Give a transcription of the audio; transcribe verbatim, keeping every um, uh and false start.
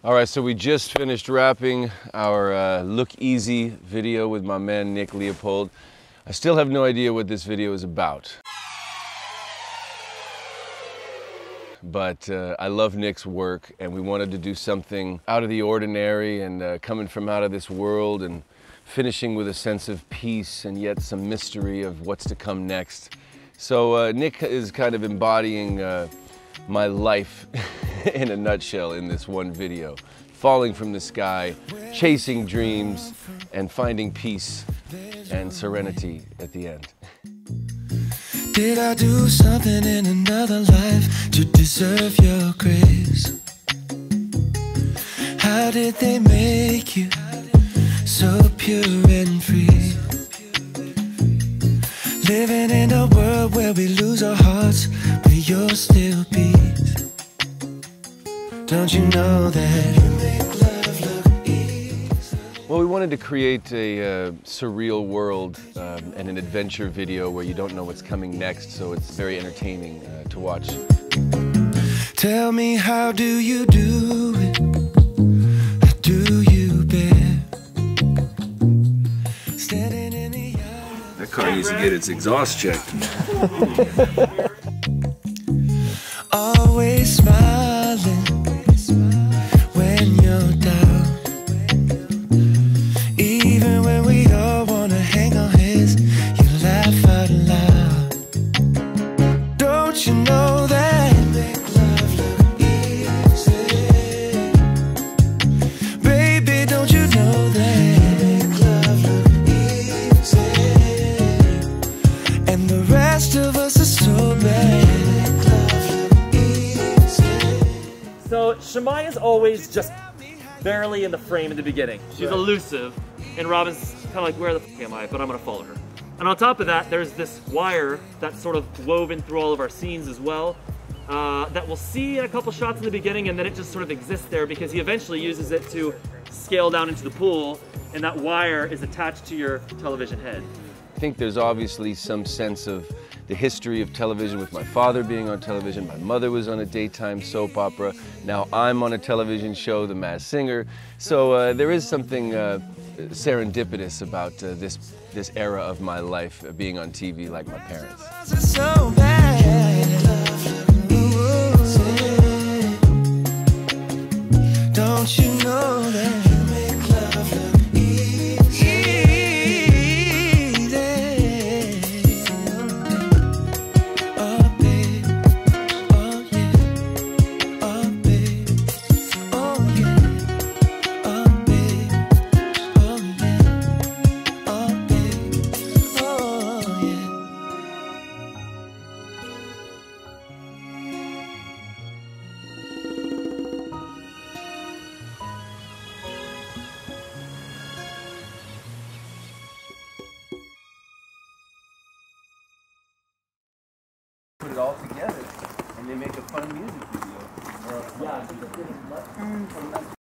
All right, so we just finished wrapping our uh, Look Easy video with my man Nick Leopold. I still have no idea what this video is about. But uh, I love Nick's work, and we wanted to do something out of the ordinary and uh, coming from out of this world and finishing with a sense of peace and yet some mystery of what's to come next. So uh, Nick is kind of embodying uh, my life in a nutshell in this one video. Falling from the sky, chasing dreams, and finding peace and serenity at the end. Did I do something in another life to deserve your grace? How did they make you so pure and free? Living in a world where we lose our hearts, but yours still beats. Don't you know that you make love look easy? Well, we wanted to create a uh, surreal world um, and an adventure video where you don't know what's coming next, so it's very entertaining uh, to watch. Tell me, how do you do it? How do you bear? Standing in the eye. That car needs to get its exhaust checked. Always smiling when you're down. Even when we all wanna hang our heads, you laugh out loud. Don't you know that you make love look easy? Baby, don't you know that you make love look easy? And the rest of us are so bad. So Shemaya's always just barely in the frame in the beginning. She's right. Elusive, and Robin's kind of like, where the f am I? But I'm gonna follow her. And on top of that, there's this wire that's sort of woven through all of our scenes as well, uh, that we'll see in a couple shots in the beginning, and then it just sort of exists there because he eventually uses it to scale down into the pool, and that wire is attached to your television head. I think there's obviously some sense of the history of television with my father being on television. My mother was on a daytime soap opera. Now I'm on a television show, The Masked Singer. So uh, there is something uh, serendipitous about uh, this, this era of my life, uh, being on T V like my parents. So bad. Don't you know that you make love look easy? Oh babe, oh yeah, oh babe, oh yeah, oh babe, oh yeah, oh babe, oh yeah. Put it all together and they make a fun music video. Or, yeah,